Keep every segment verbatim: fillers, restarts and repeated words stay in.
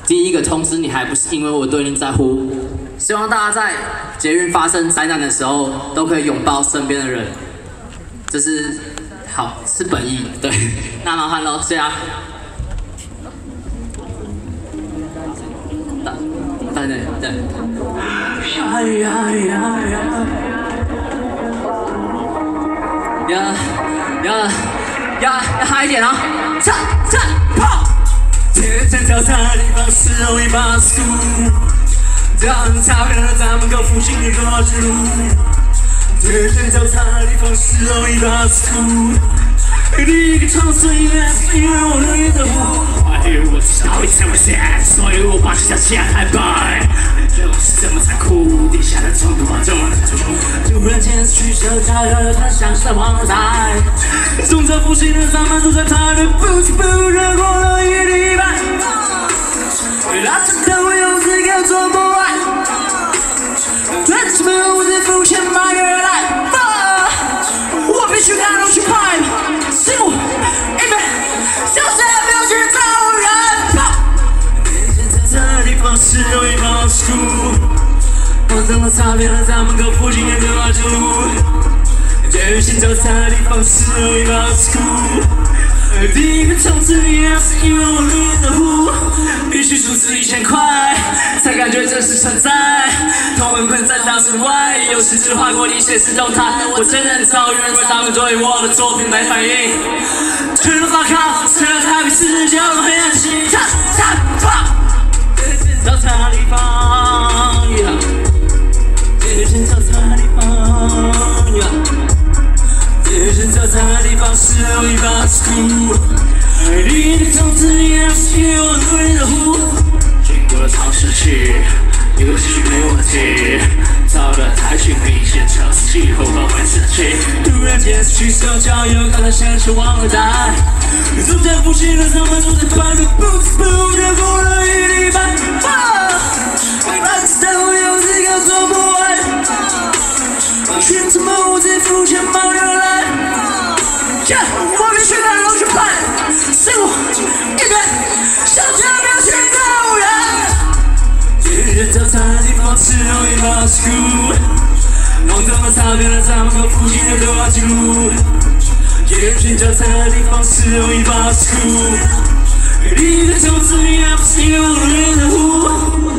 第一个通知你，还不是因为我对你在乎。希望大家在捷运发生灾难的时候，都可以拥抱身边的人。这是好，是本意。对，那麻烦喽，谢谢啊。对对对。呀呀呀呀呀呀！要嗨一点啊！唱唱跑！天天交叉的地方是容易把速，当擦亮了咱们高复兴的多之路。天天交叉的地方是容易把速，第一个唱声音是因为我累得我。I hear 我知道你怎么想，所以我把这条线抬白。人是这么残酷，地下的冲突把众人突出。突然间取消加油，它像是旺财。重在复兴的咱们都在排队，不知不觉过了一礼拜。拉长的我有资格做不完，对什么无知付钱买个来。我必须赶路去拍，辛苦一杯，小谁也不要去找人。现在这地方是容易跑出，我等了擦遍了咱们高附近的各马路。捷运线交叉的地方是容易跑出，第一个冲刺也是因为我累得呼，必须出资一千块，才感觉真实存在。同文困在大室外，有时只划过你现实动态。我真人遭遇，认为他们对我的作品没反应。全都发靠，成了台北市交通黑暗期。唱唱跑，交叉的地方，界限交叉的地方。界限交叉的地方是容易把出，你的种子也是因为我对的呼。经过了长时期，一个继续没问题，到了台庆明显尝试气候包围自己。突然间取消交友，刚才想起忘了带。中间复兴的咱们都在排队，不知不觉过了一礼拜。烂在我有资格做不完，寻什么无知付钱买人来。我必须赶路去拍，是我一对，小姐不要去找人。界限交叉的地方是容易把出，弄脏了擦遍了咱们高附近的六号记录。界限交叉的地方是容易把出，你的种子也不是因为我累得呼。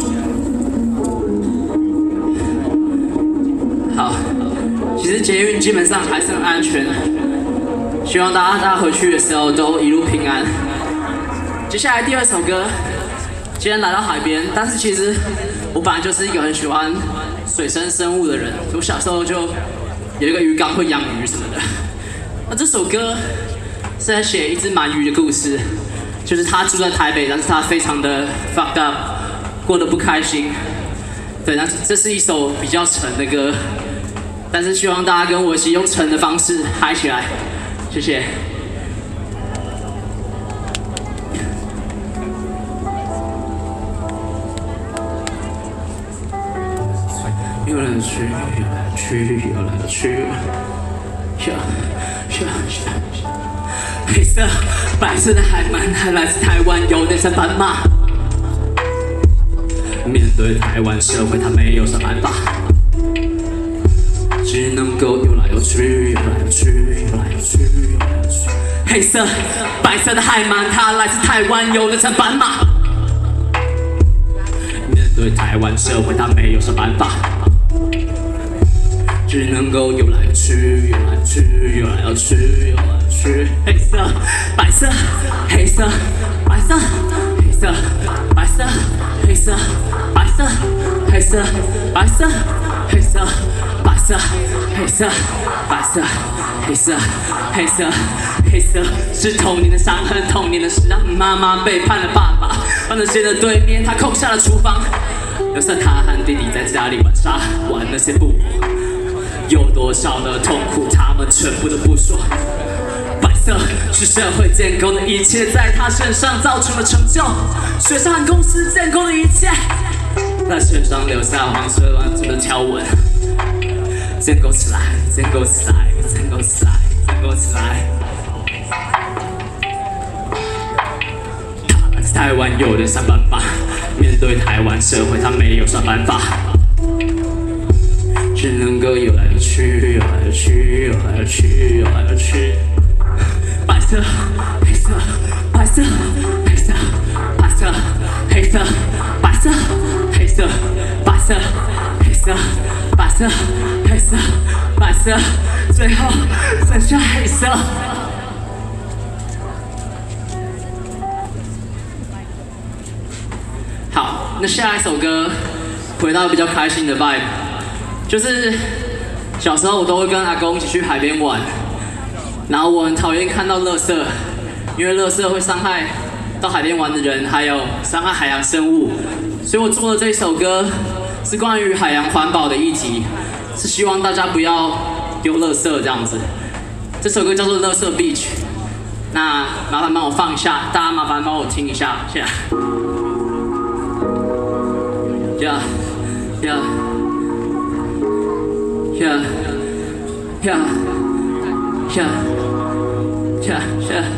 好，其实捷运基本上还是很安全。希望大家大家回去的时候都一路平安。接下来第二首歌，今天来到海边，但是其实我本来就是一个很喜欢水生生物的人，我小时候就有一个鱼缸会养鱼什么的。那这首歌是在写一只鳗鱼的故事，就是他住在台北，但是他非常的 fucked up， 过得不开心。对，那这是一首比较沉的歌，但是希望大家跟我一起用沉的方式嗨起来。谢谢。游来去，游来去，游来去，呀呀呀！黑色、白色的海鳗，还来自台湾，有点像斑马。面对台湾社会，它没有啥办法。只能够游来游去，游来游去，游来游去，游来游去。黑色、白色的海鳗，它来自台湾，有的像斑马。面对台湾社会，它没有啥办法，只能够游来游去，游来游去，游来游去，游来游去。黑色、白色、黑色、白色、黑色、白色、黑色、白色、黑色、白色、黑色。白色、黑色、白色、黑色、黑色、黑色，是童年的伤痕，童年的事让妈妈背叛了爸爸，放在街的对面，他空下了厨房，留下他和弟弟在家里玩沙，玩那些布偶，有多少的痛苦，他们全部都不说。白色是社会建构的一切，在他身上造出了成就，学校和公司建构的一切，在身上留下黄色蓝色的条纹。建构起来，建构起来，建构起来，建构起来。他来自台湾有人想办法，面对台湾社会，他没有啥办法，只能够游来游去，游来游去，游来游去，游来游去。白色、黑色、白色、黑色、白色、黑色、白色、黑色、白色、黑色、白色、黑色、白色，最后剩下黑色。好，那下一首歌回到比较开心的 vibe， 就是小时候我都会跟阿公一起去海边玩，然后我很讨厌看到垃圾，因为垃圾会伤害到海边玩的人，还有伤害海洋生物，所以我做的这一首歌是关于海洋环保的议题，是希望大家不要丢垃圾这样子。这首歌叫做《垃圾 Beach》，那麻烦帮我放一下，大家麻烦帮我听一下，谢谢。Yeah, yeah, yeah, yeah, yeah, yeah, yeah.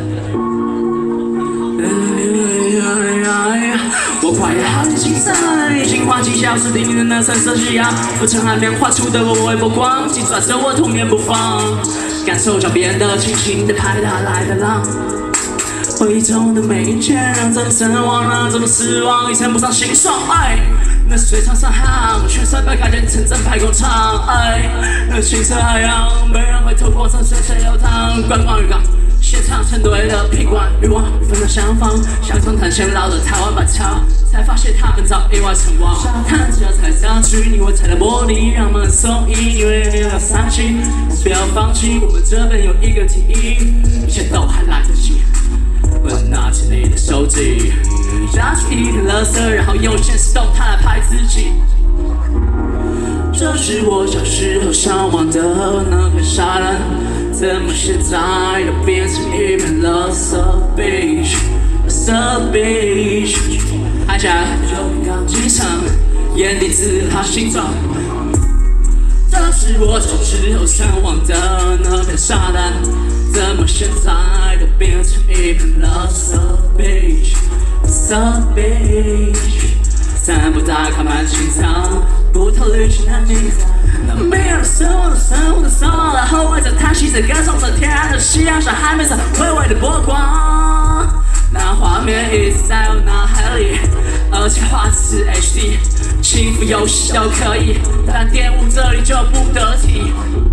我跨越好几青山，已经忘记消失地面的那三色夕阳，浮沉海面画出的我微波光，紧抓着我童年不放，感受脚边的轻轻的拍打来的浪。回忆中的每一天，让怎么曾忘，让怎么失望，一尘不上心爽。爱，那水场上航，全身被改建成正派工厂。爱，那清澈海洋，没人会透过山水水流淌。观光渔港，现场成对的品管欲望与分的相仿，想从探险绕着台湾板桥，才发现他们早意外成亡。沙滩只要踩下去，你我踩的玻璃，让梦送意，因为你要丧气，不要放弃，我们这边有一个提议，一切都还来得及。我拿起你的手机，拿出一片垃圾，然后用现实动态来拍自己。这是我小时候向往的那片沙滩，怎么现在都变成一片垃圾 beach， 垃圾 beach。按下就钢机场，眼底自他形状。这是我小时候向往的那片沙滩，怎么现在都变成一片垃圾 beach， 垃圾 beach。散步打卡满清仓，不头旅行难名。那没有生活的生活的生活的后卫在叹息着，歌颂着天然的夕阳下海面上微微的波光。那画面一直在我脑海里，而且画质是 H D， 幸福游戏都可以，但玷污这里就不得体。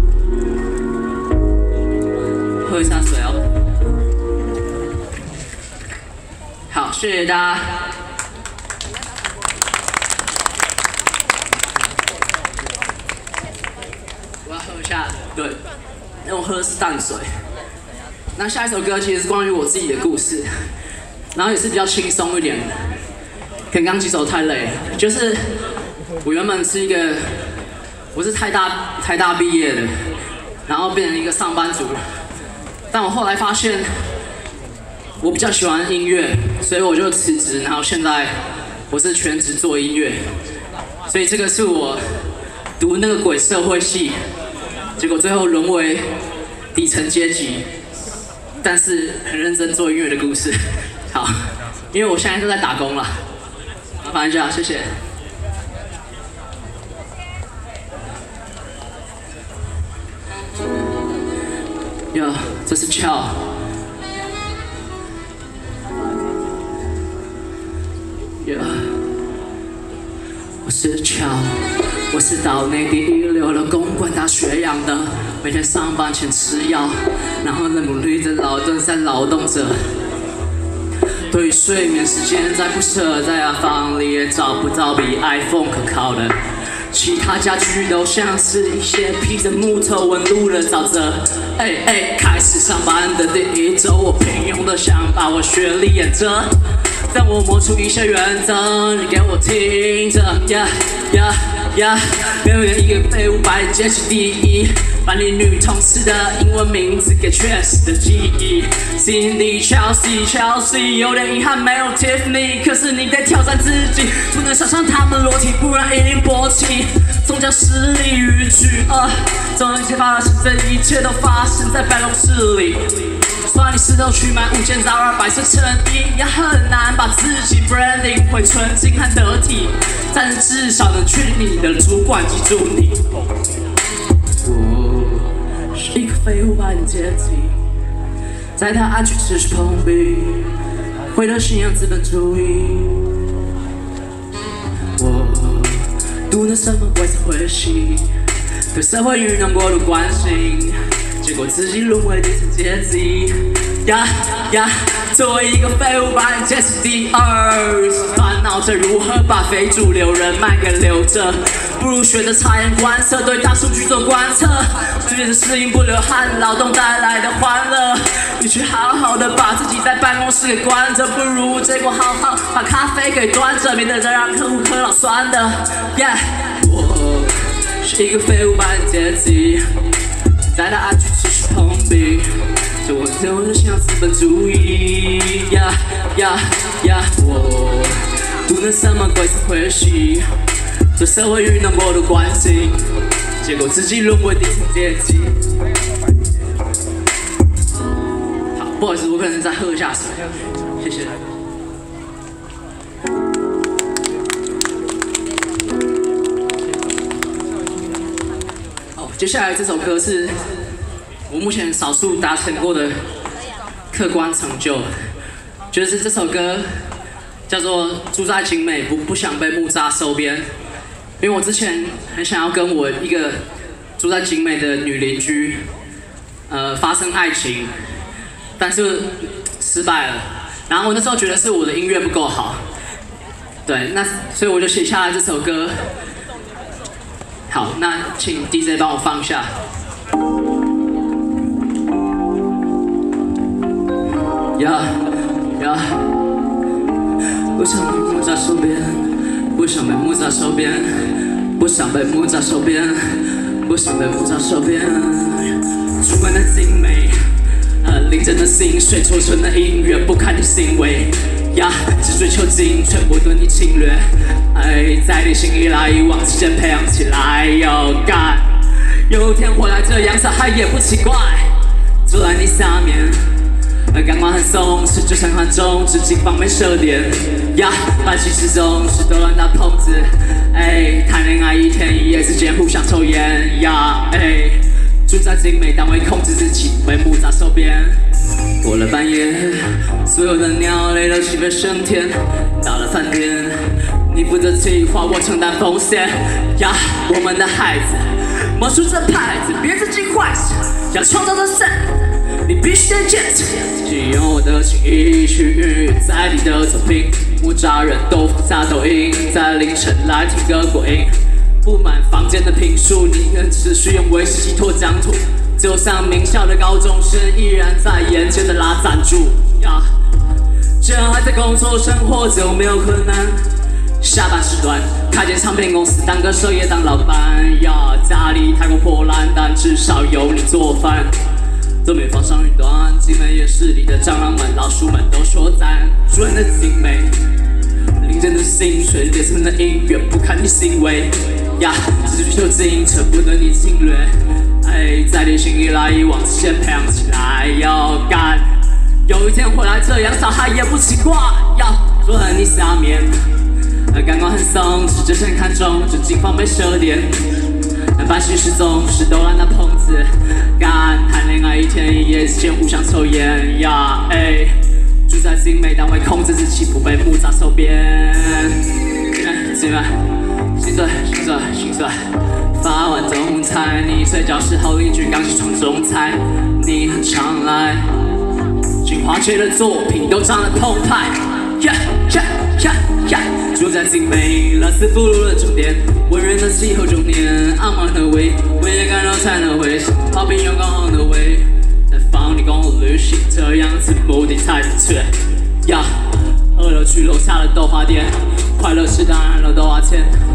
喝一下水哦。好，谢谢大家。我要喝一下，对，那我喝的是淡水。那下一首歌其实是关于我自己的故事，然后也是比较轻松一点的。可能刚几首太累了，就是我原本是一个，我是台大台大毕业的，然后变成一个上班族。但我后来发现，我比较喜欢音乐，所以我就辞职，然后现在我是全职做音乐。所以这个是我读那个鬼社会系，结果最后沦为底层阶级，但是很认真做音乐的故事。好，因为我现在都在打工了，麻烦一下，谢谢。哟，这是俏。哟，我是俏。我是岛内第一流的公馆大学养的，每天上班前吃药，然后努力的劳动在劳动着。对于睡眠时间再不舍，在雅房里也找不到比 iPhone 可靠的。其他家具都像是一些披着木头纹路的沼泽。哎哎，开始上班的第一周，我平庸的想把我学历演着，但我摸出一些原则，你给我听着，呀呀。呀，没有人一个被五百捡起第一， 把你女同事的英文名字给确实的记忆。Cindy Chelsea Chelsea 有点遗憾没有 Tiffany， 可是你得挑战自己，不能想象他们裸体，不然一定勃起。总将实力逾矩，呃，总有一天发现这一切都发生在办公室里。虽然你试图去买五件杂二白色衬衣，也很难把自己 branding 回纯净和得体，但是至少能确定你的主管记住你。我是一个废物白领阶级，在他安全持续碰壁，为了信仰资本主义。我读了什么鬼才会系，对社会运用过度关心，结果自己沦为底层阶级。呀呀，作为一个废物白领阶级第二，烦恼着如何把非主流人脉给留着，不如学着察言观色，对大数据做观测，学着适应不流汗劳动带来的欢乐。与其好好的把自己在办公室给关着，不如结果好好把咖啡给端着，免得再让客户喝老酸的。Yeah， 我是一个废物白领阶级，在他安全持续碰壁，就我就我想资本主义。呀呀呀，我读了什么鬼才会系，对社会运动过度关心，结果自己沦为底层阶级。好，不好意思，我可能再喝一下水，谢谢。好，接下来这首歌是我目前少数达成过的客观成就，就是这首歌叫做《住在景美不不想被木栅收编》，因为我之前很想要跟我一个住在景美的女邻居，呃，发生爱情，但是失败了。然后我那时候觉得是我的音乐不够好，对，那所以我就写下来这首歌。好，那请 D J 帮我放一下。呀呀，不想被木栅收编，不想被木栅收编，不想被木栅收编，不想被木栅收编。主观的精美，呃，领着的薪水，做成的音乐，不堪的行为。呀，只追求精确，不对你侵略。哎，在你心一来一往之间培养起来，要干。有一天回来这样，小孩也不奇怪。坐在你下面。感官很松弛，就像看中指，警方没射点。呀，班级之中是都乱打碰子。哎，谈恋爱一天一夜之间互相抽烟。呀，哎，住在精美单位控制自己，为木栅收编。过了半夜，所有的鸟类都起飞升天。到了饭店，你负责计划，我承担风险。呀，我们的孩子，魔术这牌子，别自己幻想，要创造的神。你必须得坚持，请用我的情意去孕育在你的作品。木栅人都放下抖音，在凌晨来听个过瘾。布满房间的评述，你能持续用威士忌拖疆土，就像名校的高中生依然在眼前的拉赞助。呀，既然还在工作生活，就没有可能下班时段开间唱片公司，当歌手也当老板。呀，家里太过破烂，但至少有你做饭。东北放上云端，景美夜市里的蟑螂们、老鼠们都说赞。主人的景美，领着的薪水，列成的音乐，不看你行为。呀，只追求精澈，不得你侵略。哎，在你心一来一往之间培养起来，要干。有一天回来这样，小孩也不奇怪。呀，坐在你下面，感官很松弛，只想看中，这警方被射点。办公室总是都乱打碰子，干谈恋爱一天一夜之间互相抽烟。呀，哎，住在精美单位控制自己，不被木栅收编。今晚心碎心碎心碎，发完中餐，你睡觉时候邻居刚起床种菜，你很常来，金华街的作品都长得澎湃。呀呀呀呀！住在精美拉斯福路的终点，温润的气候中年，I'm on the way， 我也感到才能回想，好朋友刚 on the way， 在放你公路旅行，这样子目的才正确。呀，饿了去楼下的豆花店，快乐吃当然了都花钱，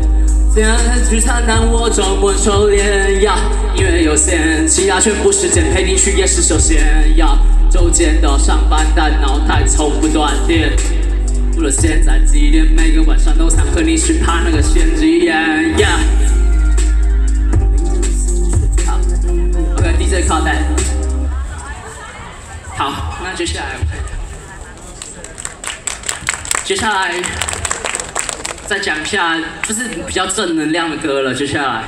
这样的聚餐让我周末收敛呀，音乐有限，其他全部时间陪你去夜市休闲呀。周间的上班，但脑袋从不断电。除了现在几点，每个晚上都想和你去爬那个仙境岩呀。好 ，OK，D J 靠带。好，那接下来，接下来。 再讲一下，就是比较正能量的歌了。接下来，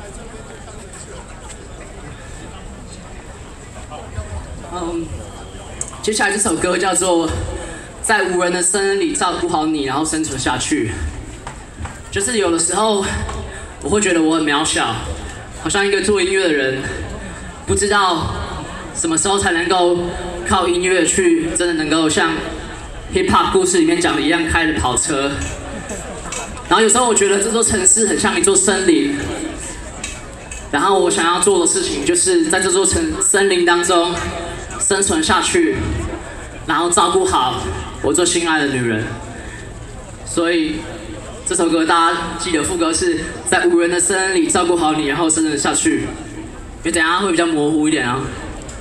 嗯，接下来这首歌叫做《在无人的森林里照顾好你，然后生存下去》。就是有的时候，我会觉得我很渺小，好像一个做音乐的人，不知道什么时候才能够靠音乐去真的能够像 hip hop 故事里面讲的一样开着跑车。 然后有时候我觉得这座城市很像一座森林，然后我想要做的事情就是在这座城森林当中生存下去，然后照顾好我最心爱的女人。所以这首歌大家记得副歌是在无人的森林里照顾好你，然后生存下去。因为等一下会比较模糊一点啊。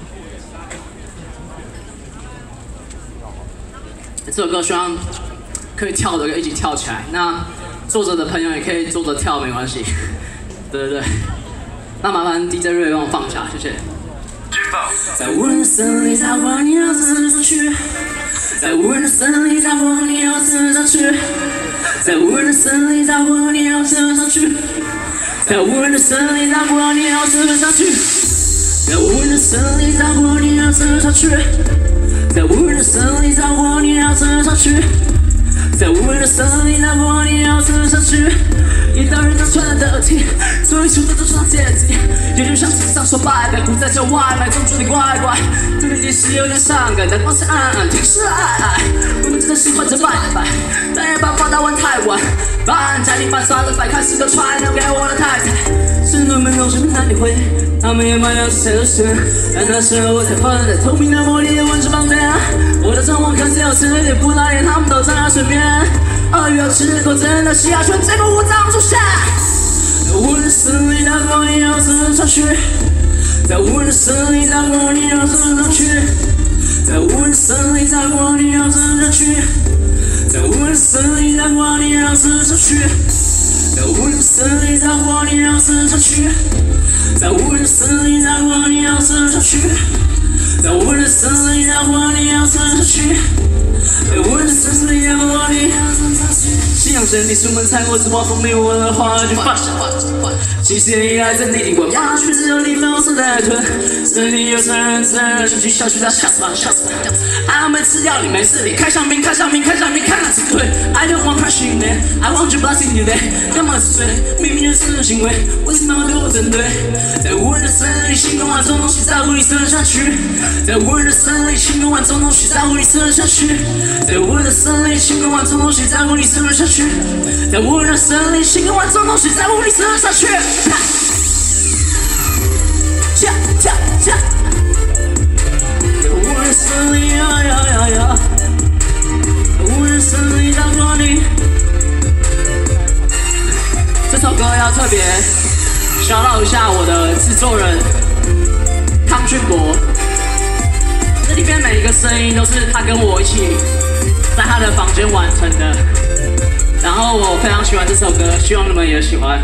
这首歌希望可以跳的一起跳起来。那 坐着的朋友也可以坐着跳，没关系。对对对，那麻烦 D J 瑞帮我放一下，谢谢。在无人的森林照顾你，要生存下去。在无人的森林照顾你，要生存下去。在无人的森林照顾你，要生存下去。在无人的森林照顾你，要生存下去。在无人的森林照顾你，要生存下去。在无人的森林照顾你，要生存下去。 在无人的森林，那我你要生存下去。一到人都穿的得体，所以出的都上阶级。也就像纸上说拜拜，不在这外卖中觉得怪怪。这个即使有点伤感，但光是暗暗，听是爱爱。我们真的喜欢着拜拜，但也把话打完太晚。把家里把刷的白开始都传留给我的太太。是人们总是难理会，他们也蛮了谁的事。但那时候我才发现，在透明的玻璃的蚊子旁边，我的窗户看见有吃也不拉连他们都在那身边。 鳄鱼有吃过真的西亚犬，这个武藏出现。在无人的森林，照顾你，要生存下去。在无人的森林，照顾你，要生存下去。在无人的森林，照顾你，要生存下去。在无人的森林，照顾你，要生存下去。在无人的森林，照顾你，要生存下去。在无人的森林，照顾你，要生存下去。在无人的森林，照顾你，要生存下去。 在无人的森林，让我你信仰神，你出门踩过什么风没有问了话就发生。几十年以来，在内地关马却只有你粉红色的臀。森林有成人，自然情绪小去他吓死吧，吓死吧。俺没吃掉你没事，你开香槟，开香槟，开香槟，看那只腿。I don't want pressure in it, I want you blessing you there。干嘛是谁？明明就是人行为，为什么要对我针对？在无人的森林，心中万种东西在乎你生下去。在无人的森林，心中万种东西在乎你生下去。 在无人的森林，心中万种东西在乎你生存下去。在无人的森林，心中万种东西在乎你生存下去。恰恰恰，在无人的森林呀呀呀呀，在无人的森林照顾你。这首歌要特别shout out一下我的制作人汤俊博。 这里面每一个声音都是他跟我一起在他的房间完成的，然后我非常喜欢这首歌，希望你们也喜欢。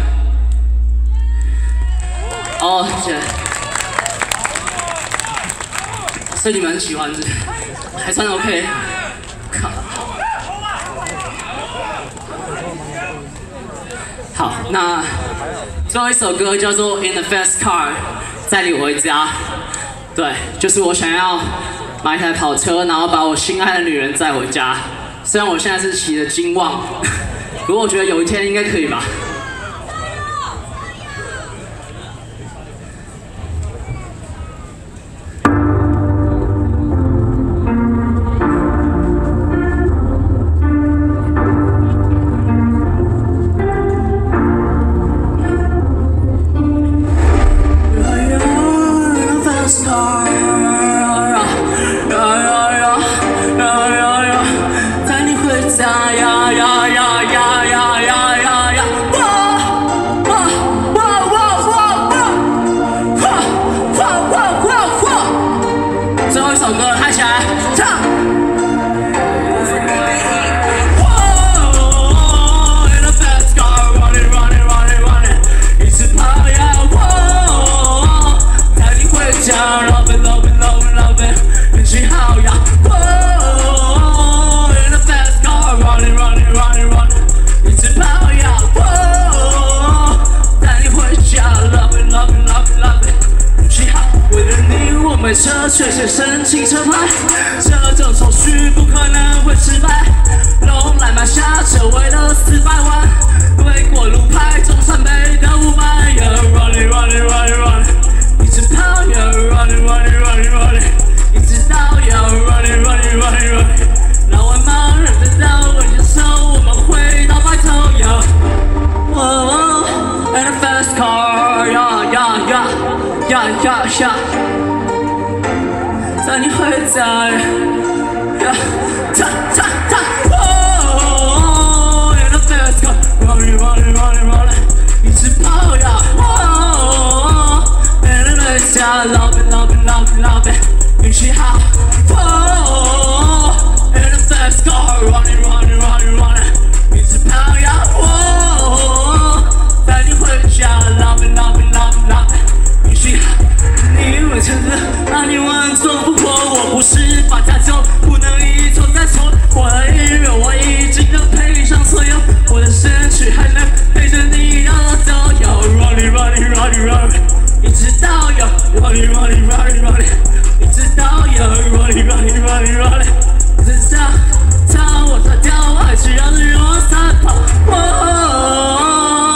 哦，谢谢。所以你们很喜欢这，还算 OK。靠。好，那最后一首歌叫做《In the Fast Car》，载你回家。对，就是我想要买一台跑车，然后把我心爱的女人载回家。虽然我现在是骑的金旺，不过我觉得有一天应该可以吧。带你回家呀呀呀呀呀呀呀呀！ 却写申请车牌，这种手续不可能会失败。龙来买下车为了四百万，为过路牌中三倍的五百。Yeah, running, running, running, running， 一直跑。Yeah, running, running, running, running， 一直到 Yeah, running, running, running, running， 让我盲人的道路接受，我们回到白头。Yeah, oh, and a fast car. Yeah, yeah, yeah, yeah, yeah, yeah。但你会在 ，yeah， ta ta ta， 哦 ，and a fast car, running, running, running, running， 一直跑呀，哦 ，and a fast car, loving, loving, loving, loving， 运气好，哦 ，and a fast car, running, running, running, running， 一直跑呀，哦，带你回家 ，loving, loving, loving, loving， 运气好。你以为真的让你万种不破，我不是发家酒，不能一错再错。我的音乐我已经能配上所有，我的身躯还能陪着你到走。要 running running running running， 一直到要 running running running running， 一直到要 running running running running， 一直到到我逃掉，我还是要是用我赛跑。哦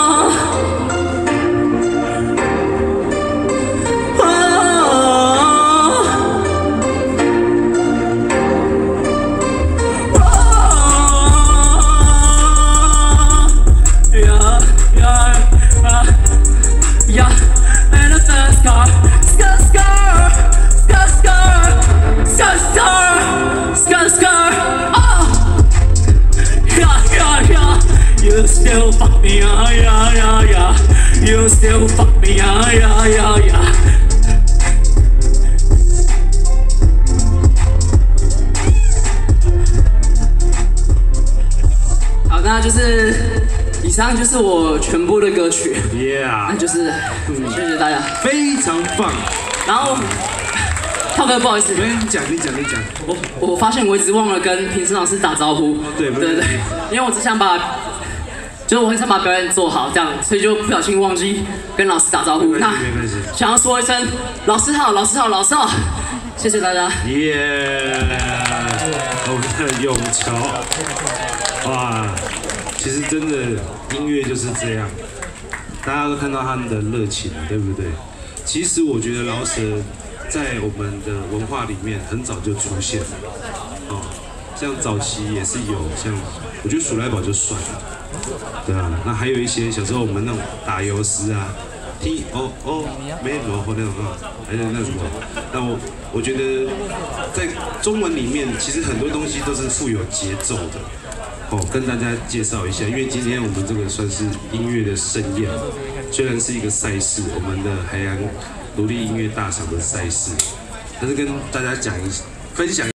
You still fuck me, yeah, yeah, yeah, yeah. You still fuck me, yeah, yeah, yeah, yeah. 好，那就是以上就是我全部的歌曲 ，Yeah， 那就是、嗯、谢谢大家， 非常棒。 然后。浩哥，不好意思， 你讲，你讲，你讲。 我我发现我一直忘了跟评审老师打招呼。 对对对，因为我只想把，就是我很想把表演做好，这样，所以就不小心忘记跟老师打招呼。 没关系，没关系。 想要说一声老师好，老师好，老师好，谢谢大家。 耶！我们的永桥，哇，其实真的音乐就是这样，大家都看到他们的热情，对不对？其实我觉得饶舌在我们的文化里面很早就出现了，哦，像早期也是有，像我觉得鼠来宝就算了，对啊，那还有一些小时候我们那种打油诗啊 ，T O O 没什么或那种啊，还有那什么，那我我觉得在中文里面其实很多东西都是富有节奏的，哦，跟大家介绍一下，因为今天我们这个算是音乐的盛宴，虽然是一个赛事，我们的海洋独立音乐大赏的赛事，但是跟大家讲一分享。